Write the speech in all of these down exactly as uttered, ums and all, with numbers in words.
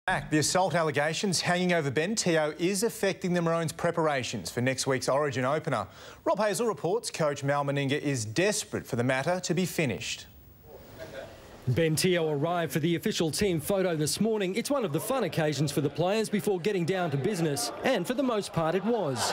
The assault allegations hanging over Ben Teo is affecting the Maroons' preparations for next week's Origin opener. Rob Hazel reports coach Mal Meninga is desperate for the matter to be finished. Ben Teo arrived for the official team photo this morning. It's one of the fun occasions for the players before getting down to business, and for the most part it was.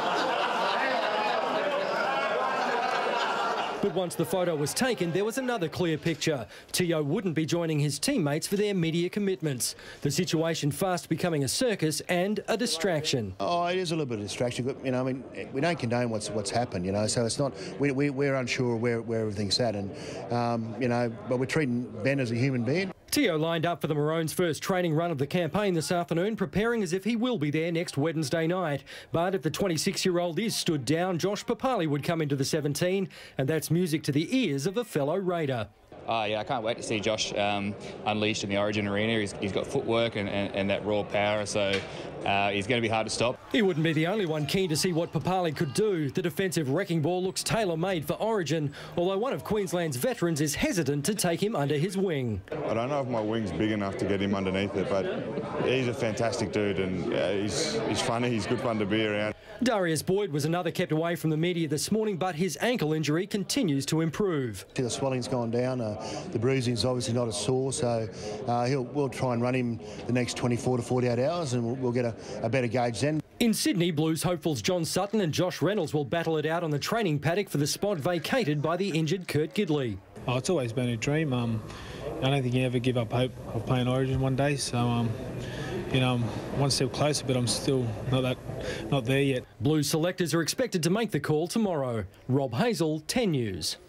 But once the photo was taken, there was another clear picture. Teo wouldn't be joining his teammates for their media commitments. The situation fast becoming a circus and a distraction. Oh, it is a little bit of distraction. But, you know, I mean, we don't condone what's what's happened, you know, so it's not, we, we, we're unsure where, where everything's at. And, um, you know, but we're treating Ben as a human being. Teo lined up for the Maroons' first training run of the campaign this afternoon, preparing as if he will be there next Wednesday night. But if the twenty-six-year-old is stood down, Josh Papali would come into the seventeen, and that's music to the ears of a fellow Raider. Oh, yeah, I can't wait to see Josh um, unleashed in the Origin arena. He's, he's got footwork and, and, and that raw power, so uh, he's going to be hard to stop. He wouldn't be the only one keen to see what Papali could do. The defensive wrecking ball looks tailor-made for Origin, although one of Queensland's veterans is hesitant to take him under his wing. I don't know if my wing's big enough to get him underneath it, but he's a fantastic dude, and uh, he's, he's funny, he's good fun to be around. Darius Boyd was another kept away from the media this morning, but his ankle injury continues to improve. The swelling's gone down, uh, the bruising's obviously not as sore, so uh, he'll, we'll try and run him the next twenty-four to forty-eight hours, and we'll, we'll get a, a better gauge then. In Sydney, Blues hopefuls John Sutton and Josh Reynolds will battle it out on the training paddock for the spot vacated by the injured Kurt Gidley. Oh, it's always been a dream. Um, I don't think you ever give up hope of playing Origin one day, so um, you know, I'm one step closer, but I'm still not that, not there yet. Blues selectors are expected to make the call tomorrow. Rob Hazel, ten News.